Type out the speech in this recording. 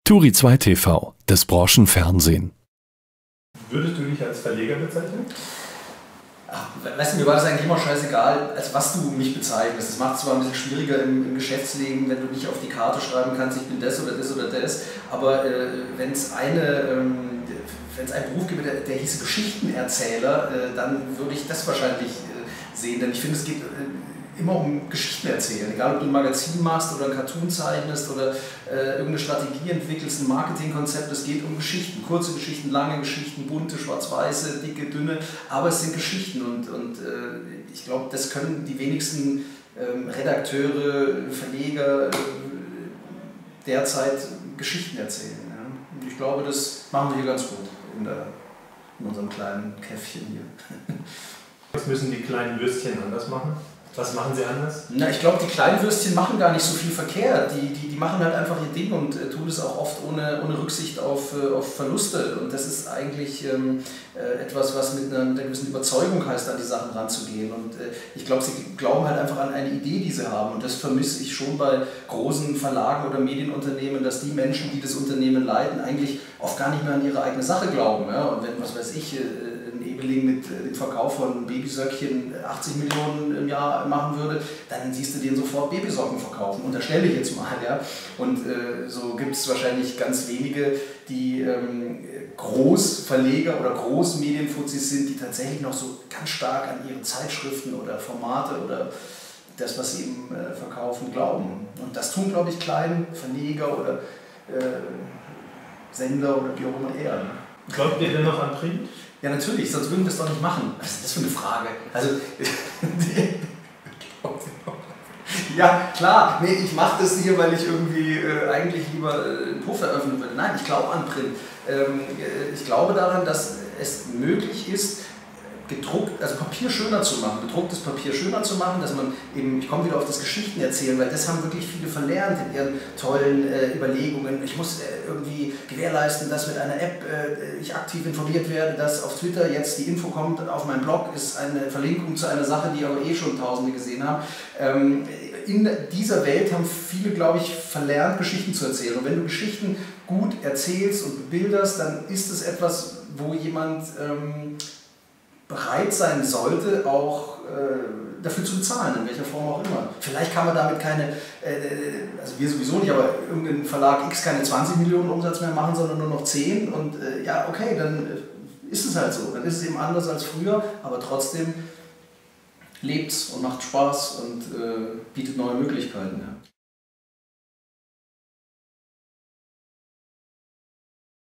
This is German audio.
Turi 2 TV, das Branchenfernsehen. Würdest du dich als Verleger bezeichnen? Ach, weißt du, mir war das eigentlich immer scheißegal, als was du mich bezeichnest. Das macht es zwar ein bisschen schwieriger im Geschäftsleben, wenn du nicht auf die Karte schreiben kannst, ich bin das oder das oder das, aber wenn es einen Beruf gibt, der hieß Geschichtenerzähler, dann würde ich das wahrscheinlich sehen, denn ich finde, es geht immer um Geschichten erzählen, egal ob du ein Magazin machst oder ein Cartoon zeichnest oder irgendeine Strategie entwickelst, ein Marketingkonzept, es geht um Geschichten, kurze Geschichten, lange Geschichten, bunte, schwarz-weiße, dicke, dünne, aber es sind Geschichten und ich glaube, das können die wenigsten Redakteure, Verleger derzeit Geschichten erzählen. Ja? Und ich glaube, das machen wir hier ganz gut in unserem kleinen Käffchen hier. Was müssen die kleinen Würstchen anders machen? Was machen sie anders? Na, ich glaube, die kleinen Würstchen machen gar nicht so viel verkehrt. Die machen halt einfach ihr Ding und tun es auch oft ohne Rücksicht auf Verluste. Und das ist eigentlich etwas, was mit einer gewissen Überzeugung heißt, an die Sachen ranzugehen. Und ich glaube, sie glauben halt einfach an eine Idee, die sie haben. Und das vermisse ich schon bei großen Verlagen oder Medienunternehmen, dass die Menschen, die das Unternehmen leiten, eigentlich oft gar nicht mehr an ihre eigene Sache glauben. Ja? Und wenn, was weiß ich, Ebeling mit dem Verkauf von Babysöckchen 80 Millionen im Jahr machen würde, dann siehst du den sofort Babysocken verkaufen. Unterstelle ich jetzt mal. Ja? Und so gibt es wahrscheinlich ganz wenige, die Großverleger oder Großmedienfuzis sind, die tatsächlich noch so ganz stark an ihre Zeitschriften oder Formate oder das, was sie eben verkaufen, glauben. Und das tun, glaube ich, kleine Verleger oder Sender oder wie auch immer eher. Glaubt ihr denn noch an Print? Ja, natürlich, sonst würden wir es doch nicht machen. Was ist das für eine Frage? Also, ja, klar, nee, ich mache das hier, weil ich irgendwie eigentlich lieber ein Buch veröffentlichen würde. Nein, ich glaube an Print. Ich glaube daran, dass es möglich ist, gedruckt, also Papier schöner zu machen, gedrucktes Papier schöner zu machen, dass man eben, ich komme wieder auf das Geschichten erzählen, weil das haben wirklich viele verlernt in ihren tollen Überlegungen. Ich muss irgendwie gewährleisten, dass mit einer App ich aktiv informiert werde, dass auf Twitter jetzt die Info kommt, auf meinem Blog ist eine Verlinkung zu einer Sache, die aber schon Tausende gesehen haben. In dieser Welt haben viele, glaube ich, verlernt, Geschichten zu erzählen. Und wenn du Geschichten gut erzählst und bebilderst, dann ist es etwas, wo jemand bereit sein sollte, auch dafür zu bezahlen, in welcher Form auch immer. Vielleicht kann man damit keine, also wir sowieso nicht, aber irgendein Verlag X keine 20 Millionen Umsatz mehr machen, sondern nur noch 10 und ja, okay, dann ist es halt so. Dann ist es eben anders als früher, aber trotzdem lebt es und macht Spaß und bietet neue Möglichkeiten. Ja.